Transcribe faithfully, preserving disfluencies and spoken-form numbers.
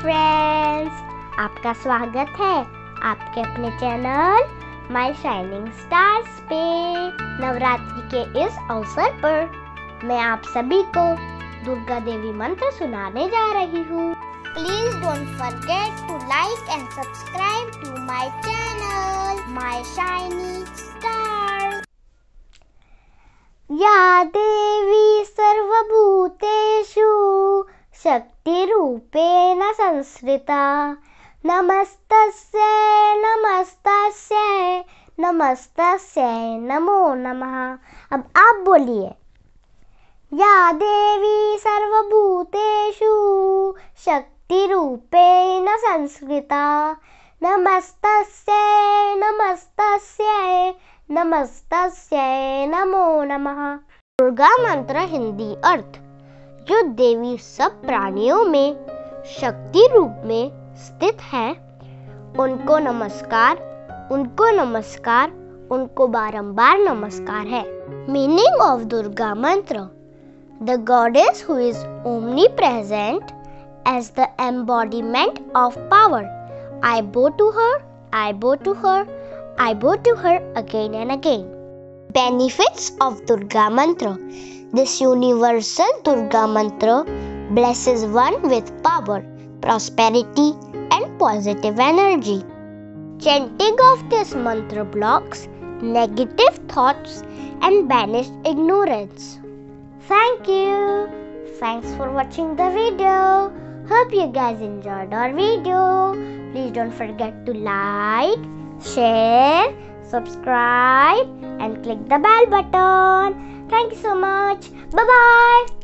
Friends, आपका स्वागत है आपके अपने चैनल माय शाइनिंग स्टार्स पे। नवरात्रि के इस अवसर पर मैं आप सभी को दुर्गा देवी मंत्र सुनाने जा रही हूँ। Please don't forget to like and subscribe to my channel my shining stars. या देवी सर्वभूतेषु शक्तिरूपेण संस्थिता नमस्तस्यै नमस्तस्यै नमस्तस्यै नमो नमः। अब आप बोलिए। या देवी सर्वभूतेषु शक्तिरूपेण संस्थिता नमस्तस्यै नमस्तस्यै नमस्तस्यै नमो नमः। दुर्गा मंत्र हिंदी अर्थ। जो देवी सब प्राणियों में शक्ति रूप में स्थित है, उनको नमस्कार, उनको नमस्कार, उनको बारंबार नमस्कार है। Meaning of Durga mantra: the goddess who is omnipresent as the embodiment of power. I bow to her, I bow to her, I bow to her again and again. Benefits of Durga Mantra. This universal Durga Mantra blesses one with power, prosperity and positive energy. Chanting of this mantra blocks negative thoughts and banish ignorance. Thank you. Thanks for watching the video. Hope you guys enjoyed our video. Please don't forget to like, share, subscribe and click the bell button. Thank you so much. Bye bye.